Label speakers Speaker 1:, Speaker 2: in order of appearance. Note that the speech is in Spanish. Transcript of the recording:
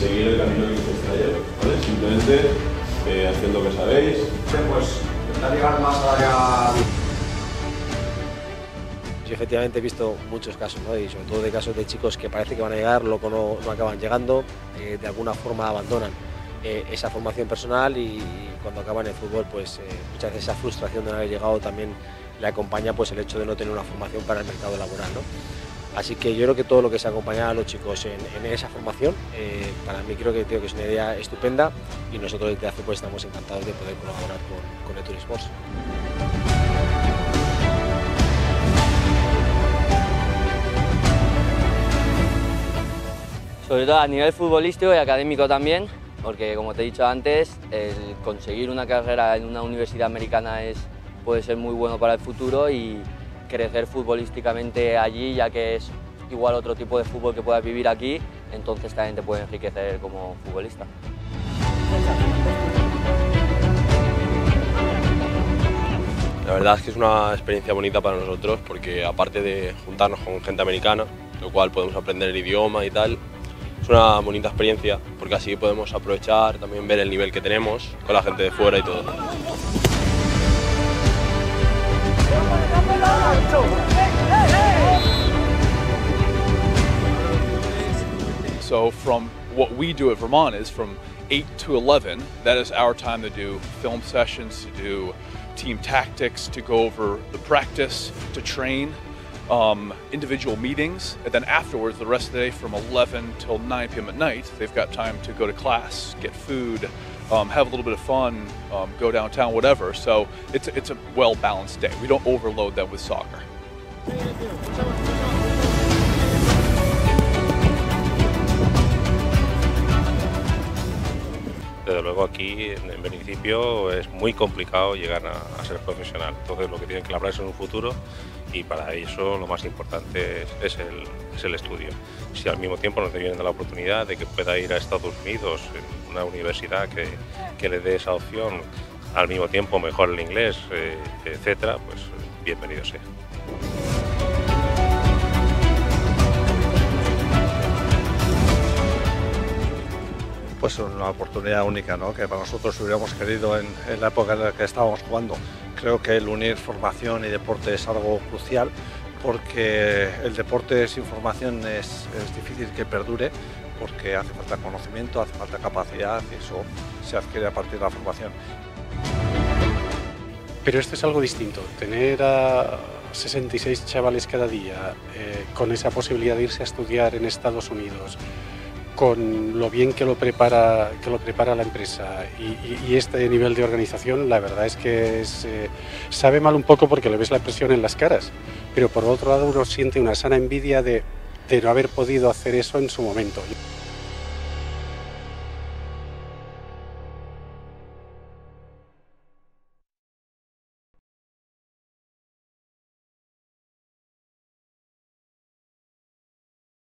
Speaker 1: seguir el camino que hiciste ayer, ¿vale? Simplemente haciendo lo que sabéis.
Speaker 2: Pues intentar llegar más allá.
Speaker 3: Yo efectivamente he visto muchos casos, ¿no? Y sobre todo de casos de chicos que parece que van a llegar, luego no acaban llegando, de alguna forma abandonan esa formación personal y cuando acaban el fútbol, pues muchas veces esa frustración de no haber llegado también le acompaña pues el hecho de no tener una formación para el mercado laboral, ¿no? Así que yo creo que todo lo que se acompaña a los chicos en esa formación, para mí creo que es una idea estupenda y nosotros desde ACE pues estamos encantados de poder colaborar con Etur Sports.
Speaker 4: Sobre todo a nivel futbolístico y académico también, porque como te he dicho antes, el conseguir una carrera en una universidad americana puede ser muy bueno para el futuro y crecer futbolísticamente allí, ya que es igual otro tipo de fútbol que puedas vivir aquí, entonces también te puede enriquecer como futbolista.
Speaker 1: La verdad es que es una experiencia bonita para nosotros porque aparte de juntarnos con gente americana, lo cual podemos aprender el idioma y tal, es una bonita experiencia porque así podemos aprovechar, también ver el nivel que tenemos con la gente de fuera y todo.
Speaker 5: So from what we do at Vermont is from 8 to 11, that is our time to do film sessions, to do team tactics, to go over the practice, to train, individual meetings, and then afterwards, the rest of the day from 11 till 9 p.m. at night, they've got time to go to class, get food, have a little bit of fun, go downtown, whatever. So it's a well-balanced day. We don't overload them with soccer.
Speaker 6: Desde luego aquí en principio es muy complicado llegar a ser profesional, entonces lo que tienen que labrar es en un futuro y para eso lo más importante es el estudio. Si al mismo tiempo nos vienen la oportunidad de que pueda ir a Estados Unidos en una universidad que le dé esa opción, al mismo tiempo mejor el inglés, etcétera, pues bienvenido sea.
Speaker 7: Pues una oportunidad única, ¿no? Que para nosotros hubiéramos querido en la época en la que estábamos jugando. Creo que el unir formación y deporte es algo crucial porque el deporte sin formación es difícil que perdure porque hace falta conocimiento, hace falta capacidad y eso se adquiere a partir de la formación.
Speaker 8: Pero esto es algo distinto, tener a 66 chavales cada día con esa posibilidad de irse a estudiar en Estados Unidos, con lo bien que lo prepara la empresa y este nivel de organización, la verdad es que sabe mal un poco porque le ves la presión en las caras, pero por otro lado uno siente una sana envidia de no haber podido hacer eso en su momento.